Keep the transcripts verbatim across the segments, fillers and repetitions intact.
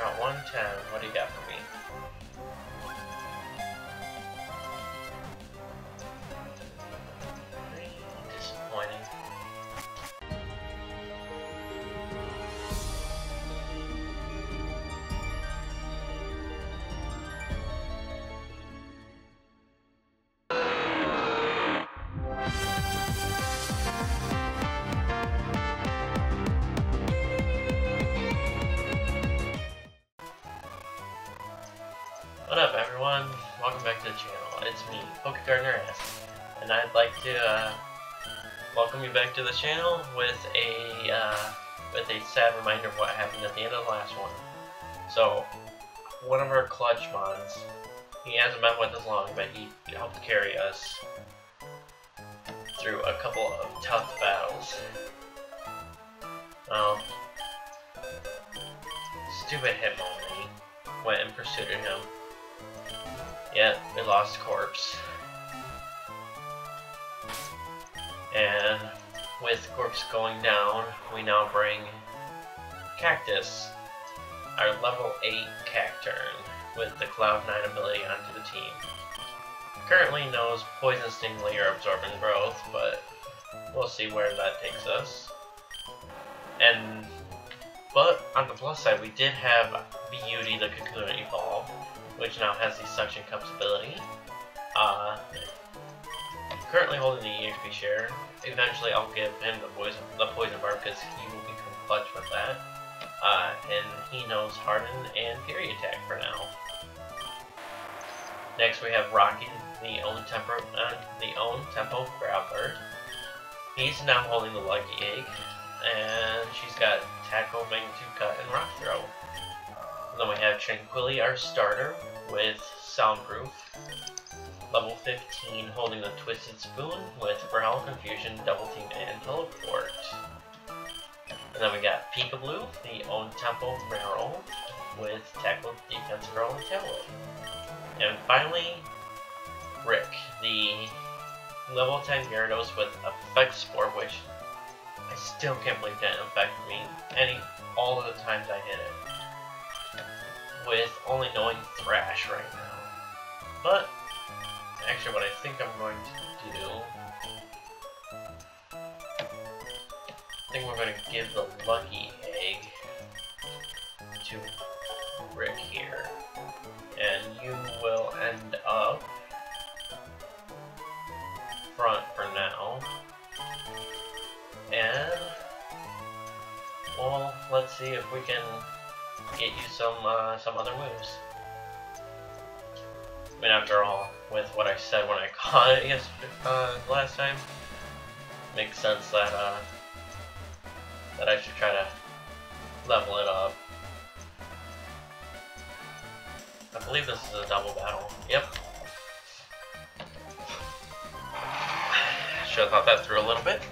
Route one ten, what do you got for me? Disappointing. What up, everyone? Welcome back to the channel. It's me, PokeGardener-S, and I'd like to uh, welcome you back to the channel with a uh, with a sad reminder of what happened at the end of the last one. So, one of our clutch mons, he hasn't been with us long, but he helped carry us through a couple of tough battles. Well, stupid Hitmonlee went and pursued him. Yet, we lost Corpse. And with Corpse going down, we now bring Cactus, our level eight Cacturn, with the Cloud nine ability onto the team. Currently knows Poison Sting, Layer, Absorbent Growth, but we'll see where that takes us. And, but on the plus side, we did have Beauty, the Cocoon Evolve, which now has the Suction Cups ability. Uh, currently holding the E X P share. Eventually I'll give him the poison, the poison bar because he will become clutch with that. Uh, and he knows Harden and Fury Attack for now. Next we have Rocky, the own tempo, uh, the own tempo Grappler. He's now holding the Lucky Egg, and she's got Tackle, Magnitude Cut, and Rock Throw. And then we have Tranquility, our starter, with Soundproof. Level fifteen, holding the Twisted Spoon with Growl, Confusion, Double Team, and Teleport. And then we got Peekaboo, the own Tempo Barrel, with Tackle, Defense, Roll, and Tail Whip. And finally, Rick, the level ten Gyarados with Effect Spore, which I still can't believe didn't affect me any all of the times I hit it. With only knowing Thrash right now. But, actually what I think I'm going to do, I think we're going to give the Lucky Egg to Rick here. And you will end up front for now. And, well, let's see if we can get you some uh, some other moves. I mean, after all, with what I said when I caught it yesterday, uh, last time, makes sense that uh, that I should try to level it up. I believe this is a double battle. Yep. Should have thought that through a little bit.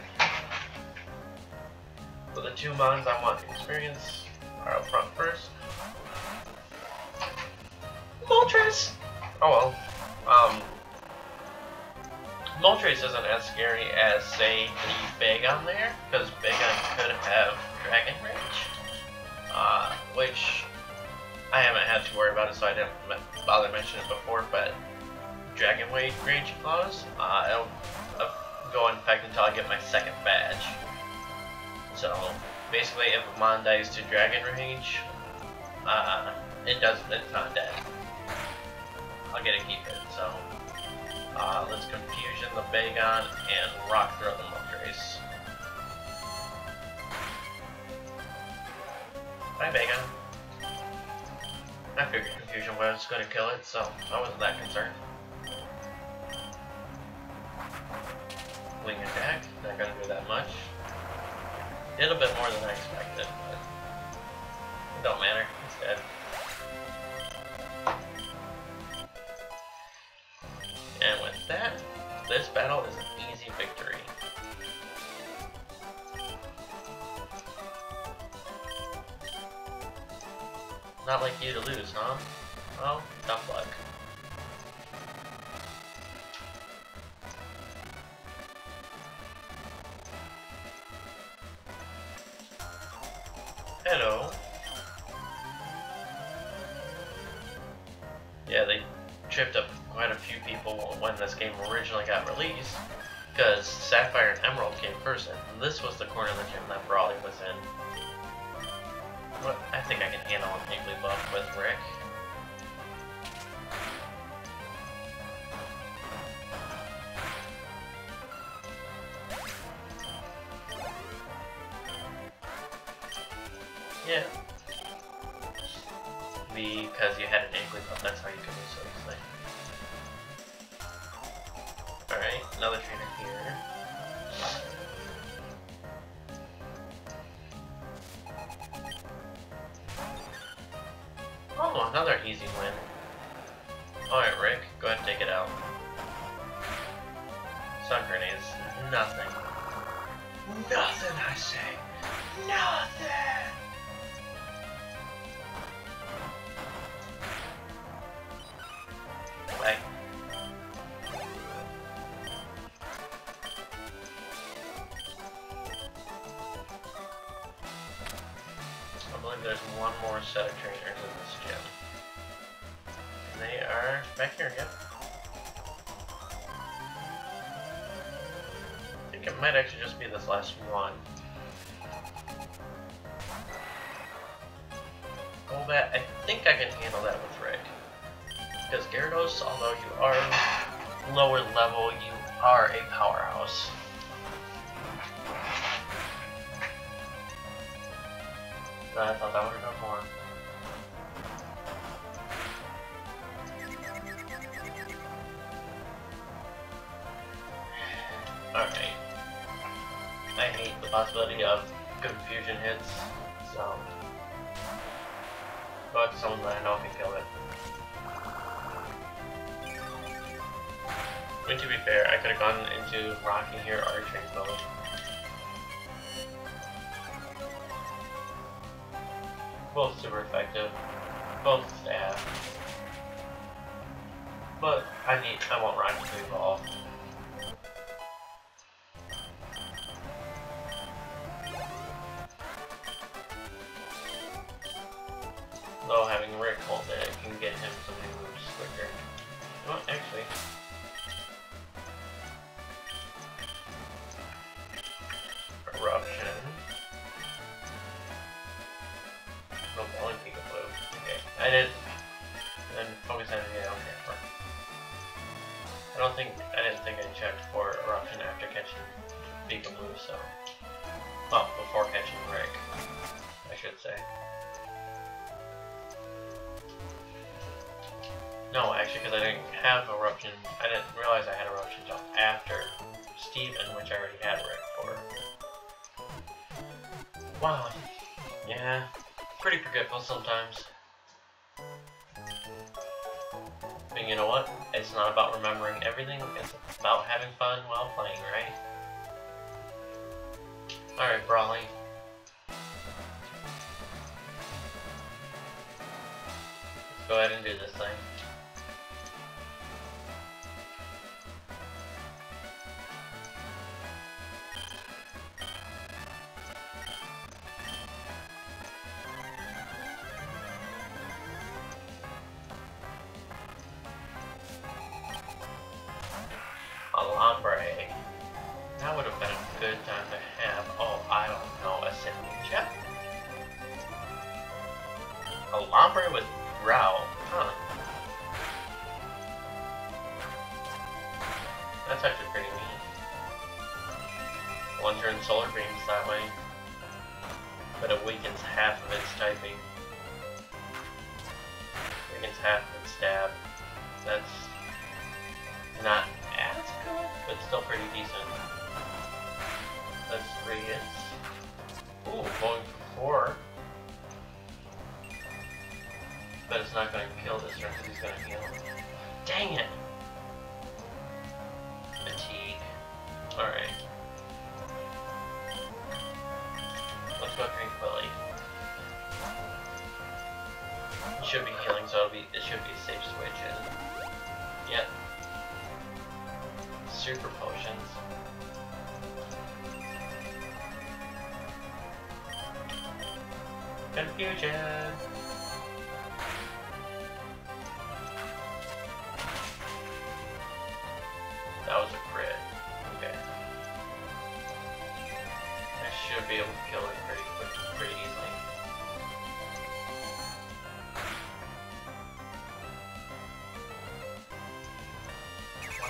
So the two mons I want to experience are up front first. Moltres! Oh well. Um, Moltres isn't as scary as, say, the Bagon there, because Bagon could have Dragon Rage, uh, which I haven't had to worry about it, so I didn't bother mentioning it before, but Dragon Rage clause, uh, it'll uh, go in effect until I get my second badge. So, basically, if a mon dies to Dragon Rage, uh, it does, it's not dead. I'll get to keep it, so, uh, let's Confusion the Bagon and Rock Throw the Moltres. Bye, Bagon. I figured Confusion was going to kill it, so I wasn't that concerned. Wing Attack, not going to do that much. Did a bit more than I expected, but it don't matter, it's dead. And with that, this battle is an easy victory. Not like you to lose, huh? Well, tough luck. Hello. Yeah, they tripped up quite a few people when this game originally got released, because Sapphire and Emerald came first, and this was the corner of the gym that Brawley was in. But I think I can handle an Igglybuff with Rick. Yeah. Because you had an Igglybuff, that's how you could lose so easily. Alright, another trainer here. Oh, another easy win. Alright, Rick, go ahead and take it out. Sun grenades, nothing. Nothing, I say. Nothing! Like, I believe there's one more set of trainers in this gym. And they are back here again. I think it might actually just be this last one. Go back. I think I can handle that with Rick. Because Gyarados, although you are lower level, you are a powerhouse. I thought that would have done more. Alright. I hate the possibility of confusion hits, so go with someone that I know can kill it. I mean, to be fair, I could have gone into Rocky here or Train Mode. Both super effective, both stab. But I need, I want Rocky to evolve. Though having Rick hold it, it can get him some new moves quicker. Well, actually. Eruption. No, only Pikachu. Okay. I didn't. And focus on anything I don't care for. I don't think. I didn't think I checked for Eruption after catching Pikachu, so. Well, before catching Rick, I should say. No, actually, because I didn't have Eruption. I didn't realize I had Eruption until after Steven, which I already had Rick for. Wow. Yeah. Pretty forgetful sometimes. But you know what? It's not about remembering everything, it's about having fun while playing, right? Alright, Brawley. Let's go ahead and do this thing. That would have been a good time to have, oh, I don't know, a sitting chef? A Lombre with Growl, huh? That's actually pretty neat. One turn Solar Beams that way, but it weakens half of its typing. Weakens half of its stab. That's not as good, but still pretty decent. That's three hits. Ooh, going for four. But it's not going to kill this turn because he's going to heal. Dang it! Fatigue. Alright. Let's go Tranquility. It should be healing, so it'll be, it should be a safe switch in. Yep. Super Potions. Confusion!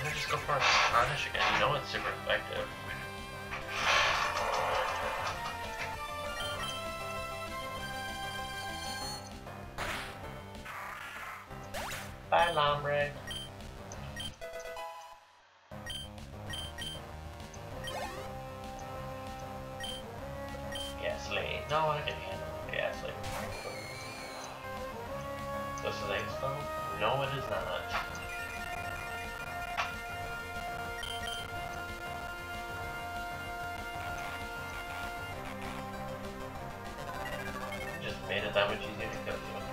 I'm gonna just go for Astonish again. You know it's super effective. Bye, Lombre. Gasly. No, I can handle Gasly. This is Ace though? No, it is not. Just made it that much easier to kill you.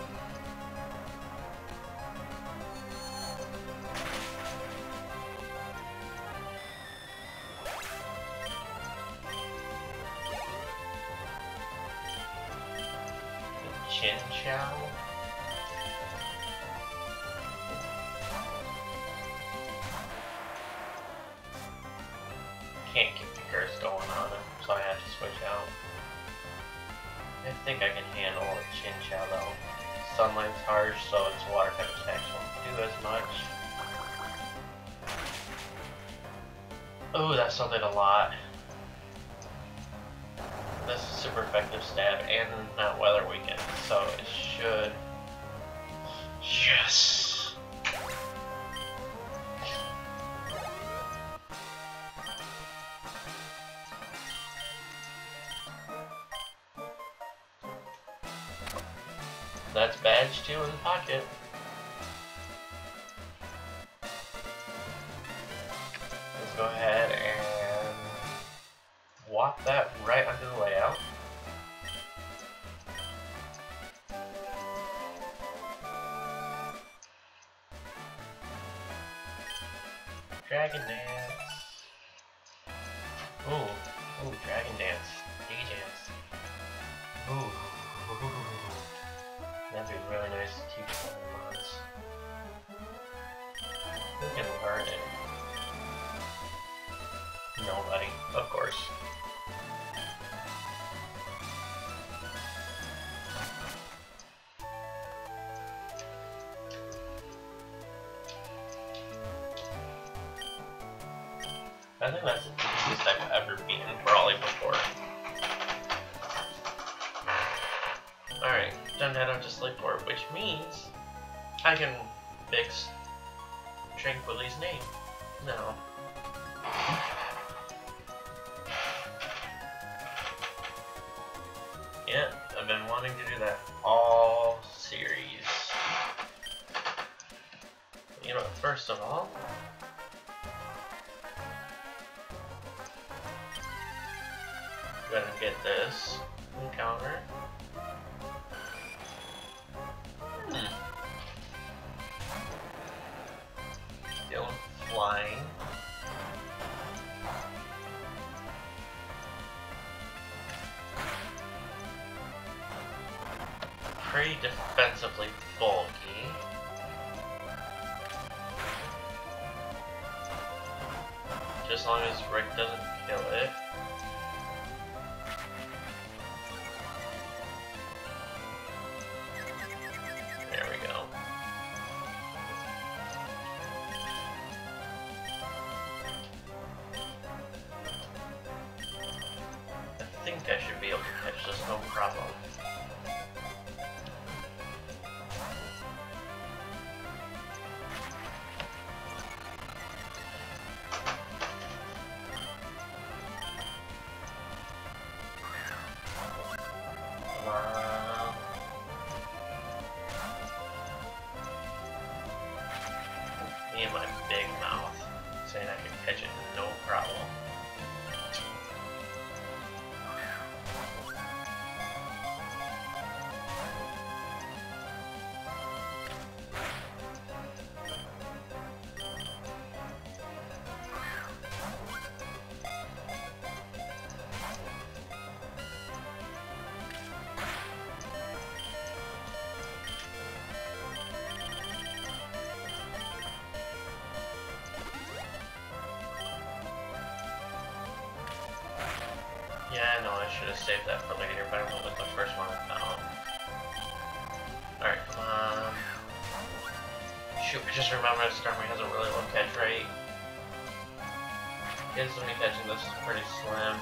Chin Chow. Can't keep the curse going on him, so I have to switch out. I think I can handle a Chin Chow though. Sunlight's harsh, so its water type attacks won't do as much. Ooh, that's something a lot. This is super effective stab and not weather weakened, so it should. Yes! That's badge two in the pocket. Let's go ahead and walk that right under the layout. Dragon Dance. Ooh, ooh, Dragon Dance. D-Dance. Ooh. That'd be really nice to teach Pokemons. Who can learn it? Nobody, of course. I think that's the easiest I've ever beaten Brawly before. Alright, time to head out to sleep for it, which means I can fix Tranquilly's name. No. Yeah, I've been wanting to do that all series. You know, first of all, gonna get this encounter. Hmm. Still flying. Pretty defensively bulky. Just as long as Rick doesn't kill it. There we go. I think I should be able to catch this, no problem. Me and my big mouth saying I can catch it no problem. Yeah, I know, I should have saved that for later, but I went with the first one I found. Alright, come on. shoot, I just remembered Stormy has a really low catch rate. Kids when me catching this is pretty slim.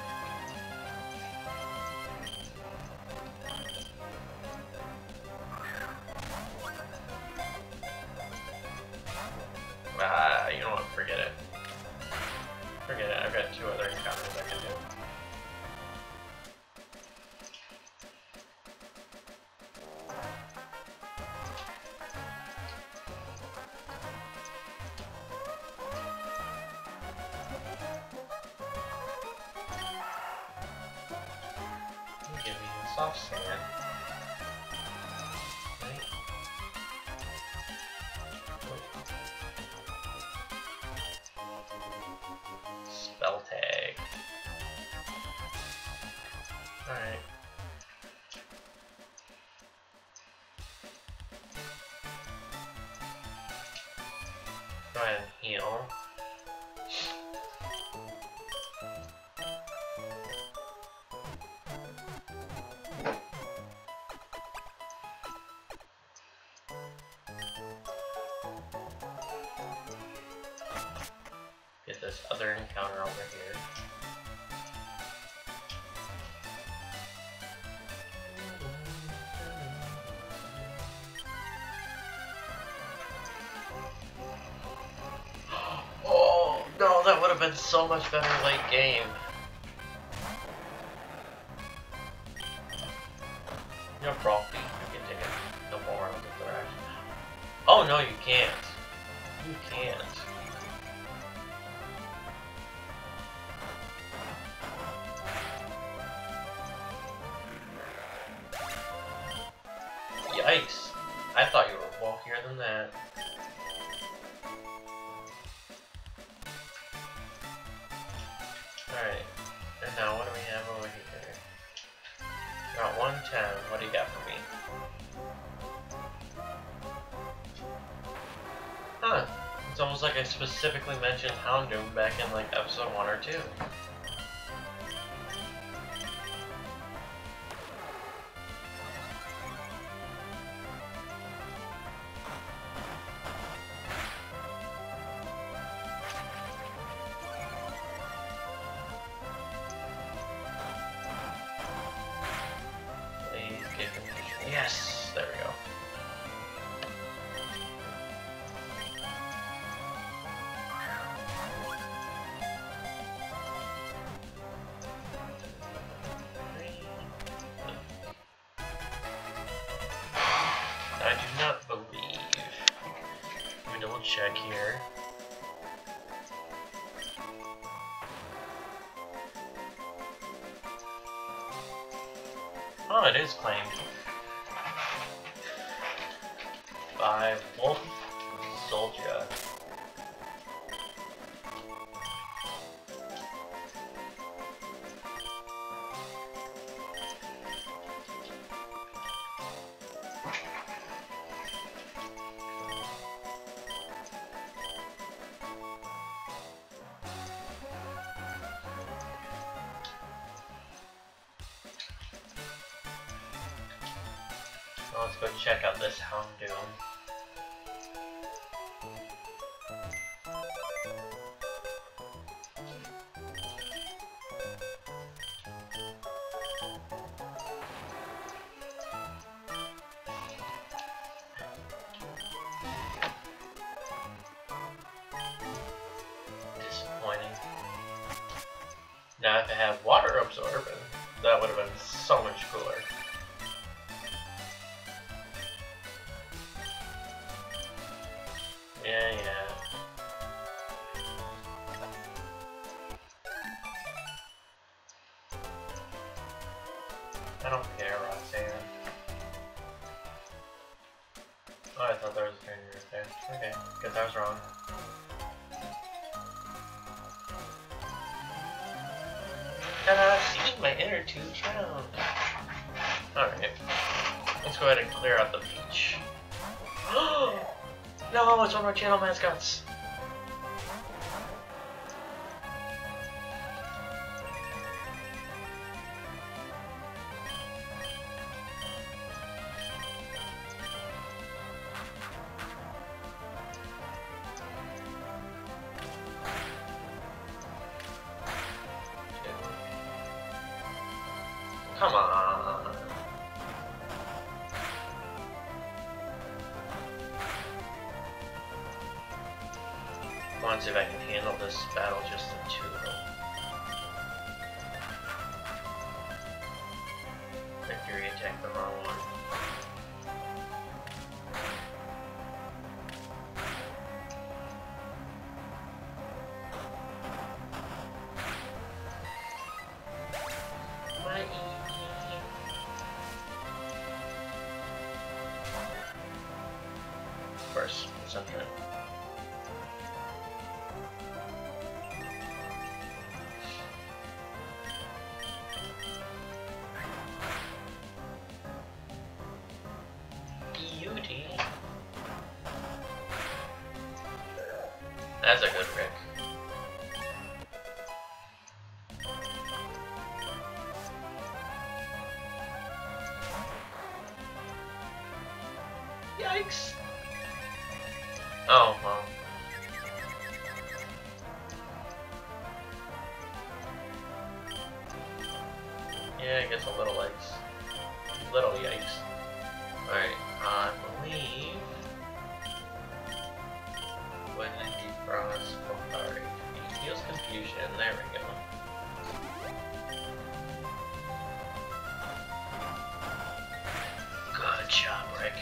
Ah, you know what, forget it. Forget it, I've got two other encounters I can do. Give me the soft sand. Right. Spell tag. Alright. Go ahead and heal. Get this other encounter over here. Oh no, that would have been so much better late game. You know, Brawl Feet, you can take it. No more on the thrash. Oh no, you can't. You can't. Yikes! I thought you were bulkier than that. Alright, and now what do we have over here? Got one ten, what do you got for me? Huh, it's almost like I specifically mentioned Houndoom back in like episode one or two. Yes, there we go. I do not believe. Let me double check here. Oh, it is claimed. By Wolf Soldier. Well, let's go check out this Houndoom. Now if it had water absorbing, that would have been so much cooler. Yeah, yeah. I don't care, Roxanne. Oh, I thought there was a trainer right there. Okay, guess I was wrong. Ta-da! See, my inner tube found. Alright. Let's go ahead and clear out the beach. No, it's one of our channel mascots. Come on. I want to see if I can handle this battle just the two of them. Victory attacked the wrong one. First, something. Beauty. That's a good Rick. Yikes. Oh, well. Yeah, I guess a little yikes. Little yikes. Alright, I believe when I defrost Bombard, he feels confusion. There we go. Good job, Rick.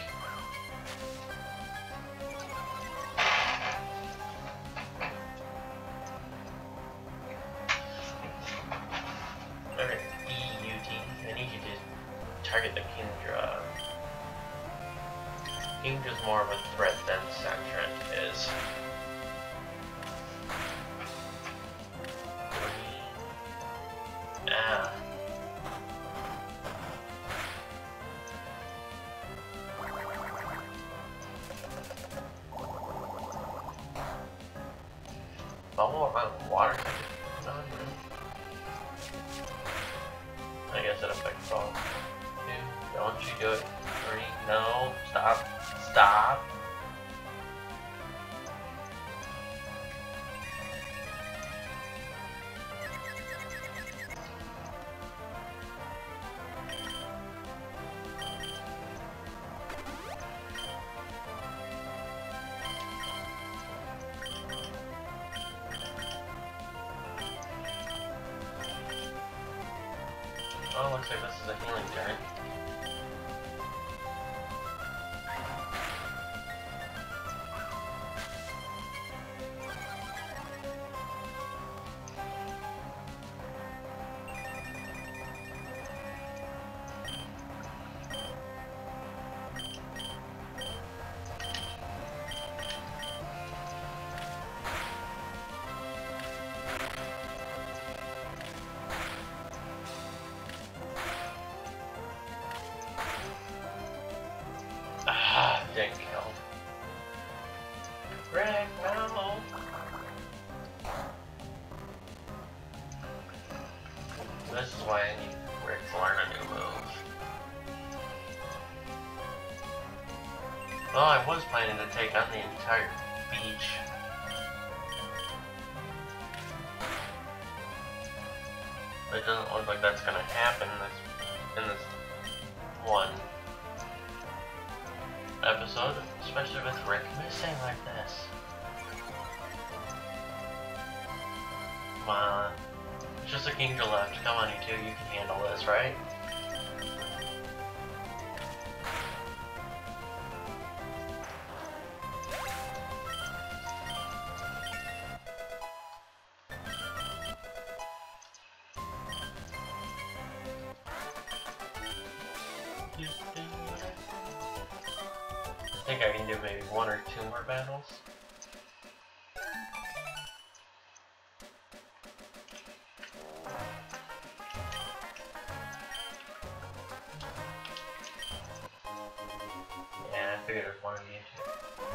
Alright, E U T. I need you to target the Kingdra. Kingdra's more of a threat than Sentret is. Ah. Bubble around water. I guess it affects all. Two, don't you do it. Three, no, stop, stop. Oh, looks like this is a healing turn. Ah, dang killed. Rick, no! This is why I need Rick to learn a new move. Well, I was planning to take on the entire beach. But it doesn't look like that's gonna happen in this, in this one episode, especially with Rick missing like this. Come on. It's just a Kingdra left. Come on, you two, you can handle this, right? I think I can do maybe one or two more battles. Yeah, I figured it was one of you two.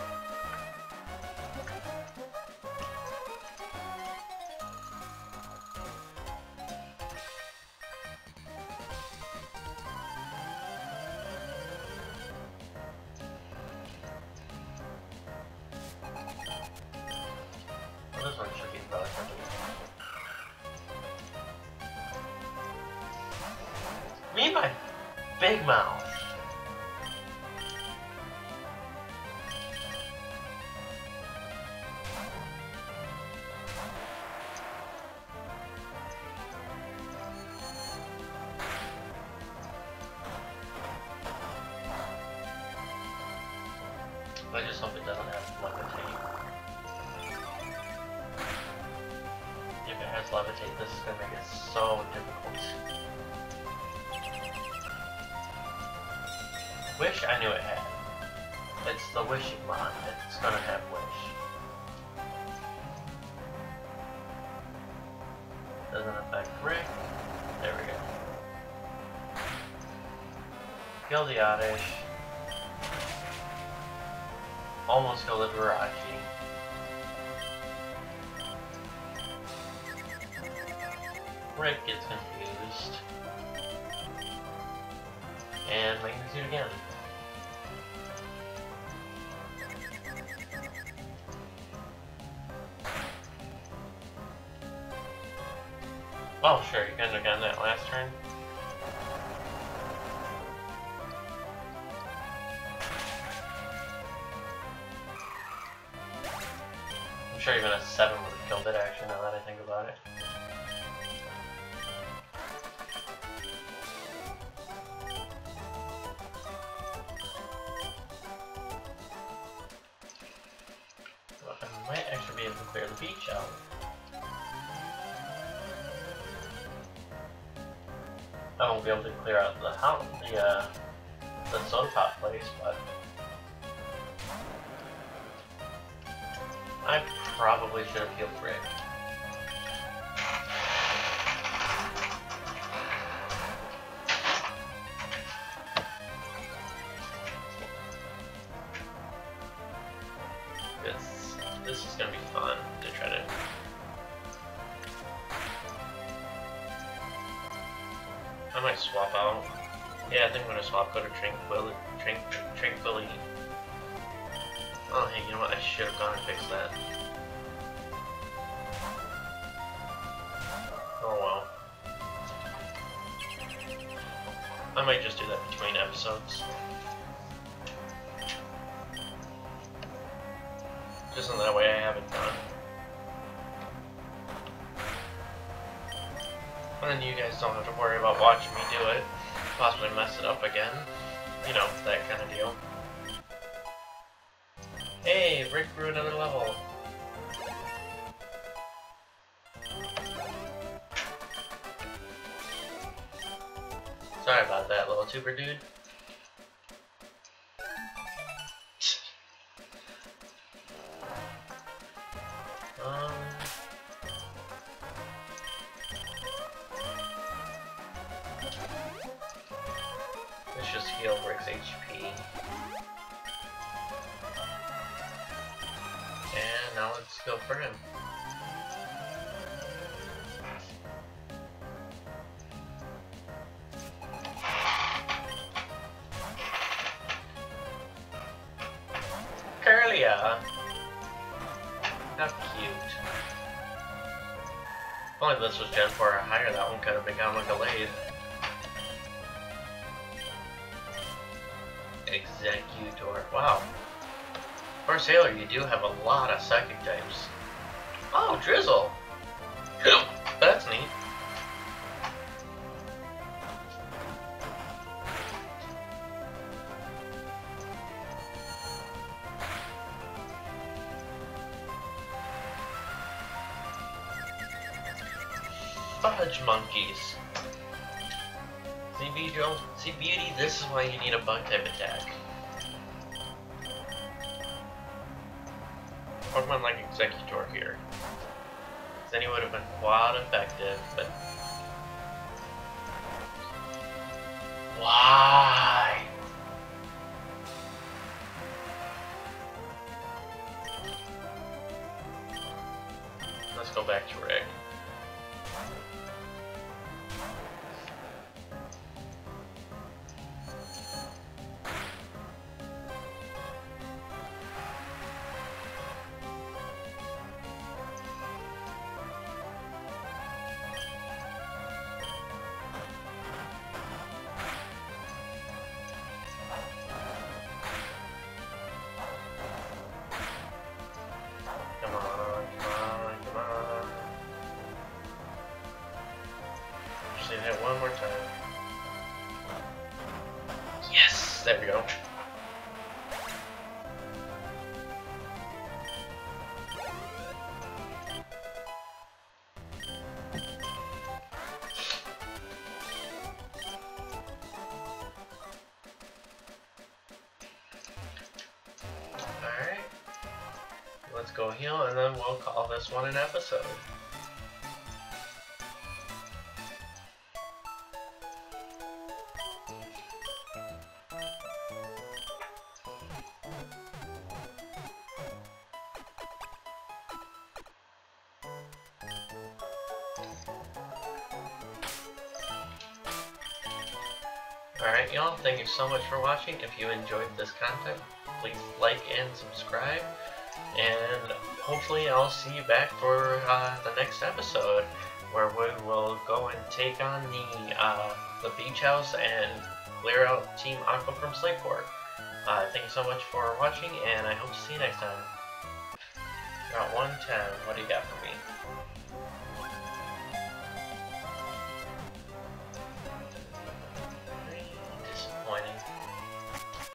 This one should be relatively. big mouth. I just hope it doesn't have levitate. If it has levitate, this is gonna make it so difficult. Wish I knew it had. It's the wishing mod. It's gonna have wish. Doesn't affect Rick. There we go. Kill the Oddish. Almost killed the Jirachi. Rick gets confused. And magnitude again. Well, sure, you couldn't have gotten that last turn. I'm sure even a seven would have killed it, actually, now that I think about it. Well, I might actually be able to clear the beach out. I won't be able to clear out the house, the uh, the soda pop place, but I probably should have healed Rick. This this is gonna be fun to try to. I might swap out. Yeah, I think I'm gonna swap. Go to Tranquility. Tranq Tranquility. Oh, hey, you know what? I should have gone and fixed that. Oh well. I might just do that between episodes. Just in that way I have it done. And then you guys don't have to worry about watching me do it. Possibly mess it up again. You know, that kind of deal. Hey, Rick grew another level. Sorry about that, little tuber dude. Um... Let's just heal Rick's H P. And now let's go for him. Curlia! How cute. If only this was Gen four or higher, that one could have become a Gallade. Executor. Wow. For a sailor, you do have a lot of psychic types. Oh, Drizzle! That's neat. Fudge monkeys. See, Beauty, see, Beauty, this is why you need a bug type attack. Pokemon like Executor here. Then he would have been quite effective, but why? Let's go back to Rick. There we go. Alright. Let's go heal and then we'll call this one an episode. Alright y'all, thank you so much for watching. If you enjoyed this content, please like and subscribe. And hopefully I'll see you back for uh, the next episode, where we will go and take on the, uh, the beach house and clear out Team Aqua from Slateport. Uh, thank you so much for watching, and I hope to see you next time. Route one ten, what do you got for me?